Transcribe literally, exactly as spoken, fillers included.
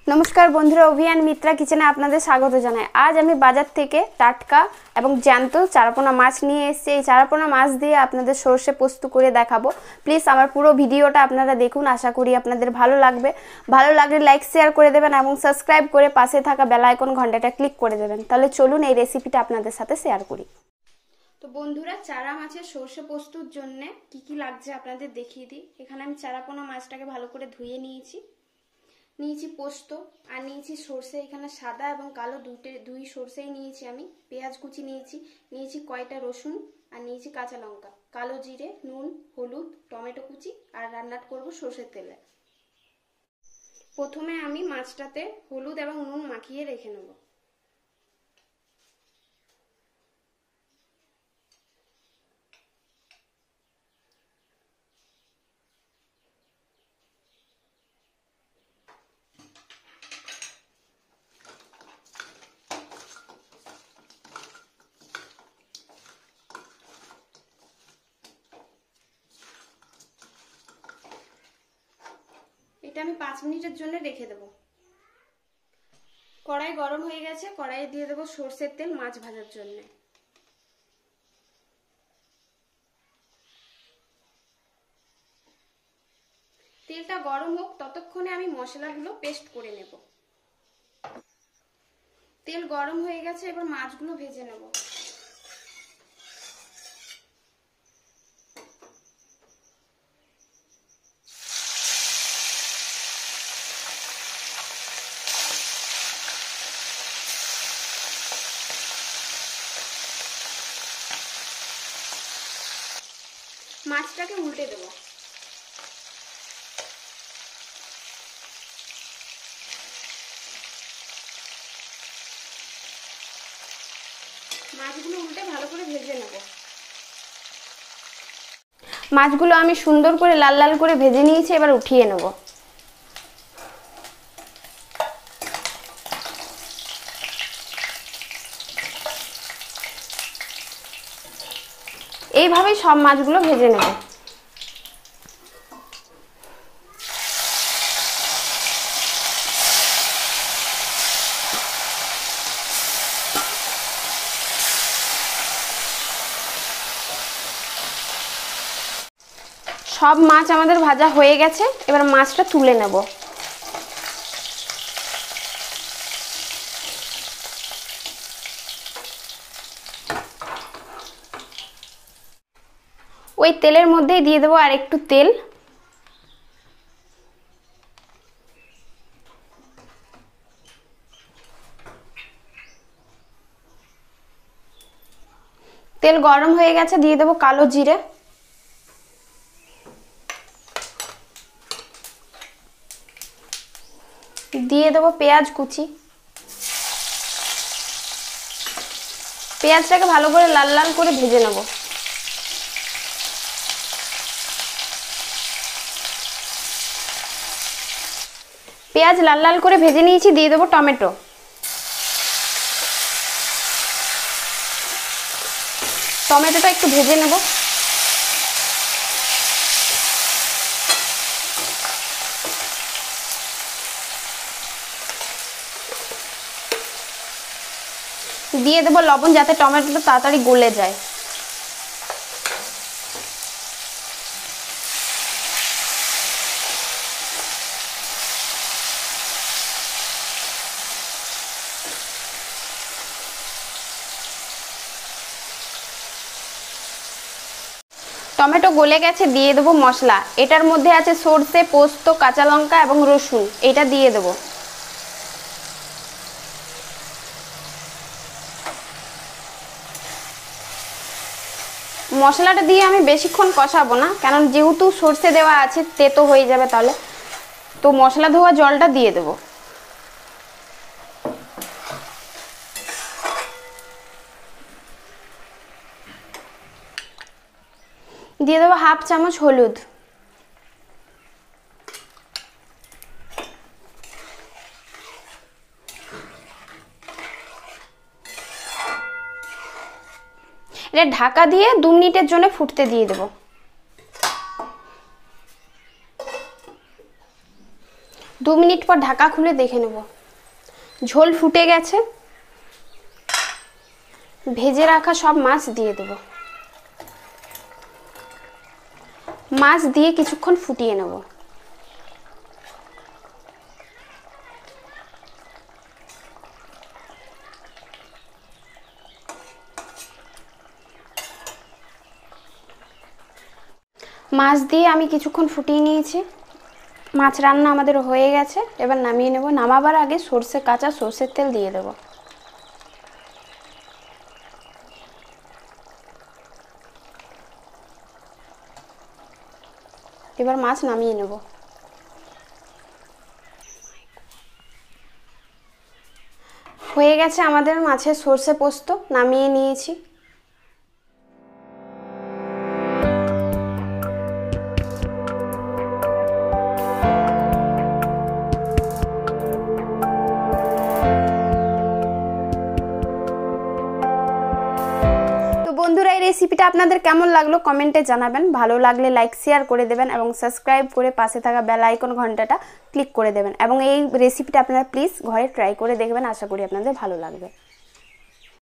नमस्कार बंधुरा अभियान मित्रा किचेने आपनादेर स्वागत जानाई। आज आमी बाजार थेके टाटका एबं ज्यान्त चारापोना माछ निये एसेछि। एई चारापोना माछ दिये आपनादेर सर्षे पोस्त करे देखाबो। प्लिज आमार पुरो भिडियोटा आपनारा देखुन, आशा करी आपनादेर भालो लागबे। भालो लागले लाइक शेयर करे देबेन एबं सबस्क्राइब करे पाशे थाका बेल आइकन घंटाटा क्लिक करे देबेन। ताहले चलुन एई रेसिपिटा आपनादेर साथे शेयर करी। तो बंधुरा चारा माछेर सर्षे पोस्तर जन्य कि कि लागछे आपनादेर देखिये दिई। एखाने आमी चारापोना माछटाके भालो करे धुये नियेछि। নিয়েছি পোস্ত আর নিয়েছি সরষে। এখানে সাদা এবং কালো দুইটে দুই সরষেই নিয়েছি আমি। পেঁয়াজ কুচি নিয়েছি, নিয়েছি কয়টা রসুন আর নিয়েছি কাঁচা লঙ্কা, কালো জিরে, নুন, হলুদ, টমেটো কুচি আর রান্নাটা করব সরষের তেলে। প্রথমে আমি মাছটাতে হলুদ এবং নুন মাখিয়ে রেখে নেব। এটা আমি পাঁচ মিনিটের জন্য রেখে দেব। কড়াই গরম হয়ে গেছে, কড়াইয়ে দিয়ে দেব সরষের তেল মাছ ভাজার জন্য। তেলটা গরম হোক, ততক্ষণে আমি মশলাগুলো পেস্ট করে নেব। তেল গরম হয়ে গেছে, এবার মাছগুলো ভেজে নেব। মাছটাকে উল্টে দেব। মাছগুলো উল্টে ভালো করে ভেজে নেব। মাছগুলো আমি সুন্দর করে লাল লাল করে ভেজে নিয়েছি, এবার উঠিয়ে নেব। এইভাবেই সব মাছগুলো ভেজে নেব। সব মাছ আমাদের ভাজা হয়ে গেছে, এবার মাছটা তুলে নেব। ওই তেলের মধ্যেই দিয়ে দেবো আর একটু তেল। তেল গরম হয়ে গেছে, দিয়ে দেবো কালো জিরে, দিয়ে দেবো পেঁয়াজ কুচি। পেঁয়াজটাকে ভালো করে লাল লাল করে ভেজে নেব। পেঁয়াজ লাল লাল করে ভেজে নিয়েছি, দিয়ে দেবো টমেটো। টমেটোটা একটু ভেজে নেব। দিয়ে দেবো লবণ, যাতে টমেটোটা তাড়াতাড়ি গলে যায়। টমেটো গলে গেছে, দিয়ে দেবো মশলা। এটার মধ্যে আছে সরষে, পোস্ত, কাঁচা লঙ্কা এবং রসুন। এটা দিয়ে দেবো। মশলাটা দিয়ে আমি বেশিক্ষণ কষাবো না, কারণ যেহেতু সরষে দেওয়া আছে তেতো হয়ে যাবে তাহলে। তো মশলা ধোয়া জলটা দিয়ে দেবো। দিয়ে দেবো হাফ চামচ হলুদ। এটা ঢাকা দিয়ে দু মিনিটের জন্য ফুটতে দিয়ে দেবো। দু মিনিট পর ঢাকা খুলে দেখে নেব। ঝোল ফুটে গেছে। ভেজে রাখা সব মাছ দিয়ে দেব। মাছ দিয়ে কিছুক্ষণ ফুটিয়ে নেব। মাছ দিয়ে আমি কিছুক্ষণ ফুটিয়ে নিয়েছি। মাছ রান্না আমাদের হয়ে গেছে। এবার নামিয়ে নেব। নামাবার আগে সরষে কাঁচা সরষের তেল দিয়ে দেব। এবার মাছ নামিয়ে নেব। হয়ে গেছে আমাদের মাছের সরষে পোস্ত, নামিয়ে নিয়েছি। বন্ধুরা, এই রেসিপিটা আপনাদের কেমন লাগলো কমেন্টে জানাবেন। ভালো লাগলে লাইক শেয়ার করে দেবেন এবং সাবস্ক্রাইব করে পাশে থাকা বেল আইকন ঘন্টাটা ক্লিক করে দেবেন। এবং এই রেসিপিটা আপনারা প্লিজ ঘরে ট্রাই করে দেখবেন। আশা করি আপনাদের ভালো লাগবে।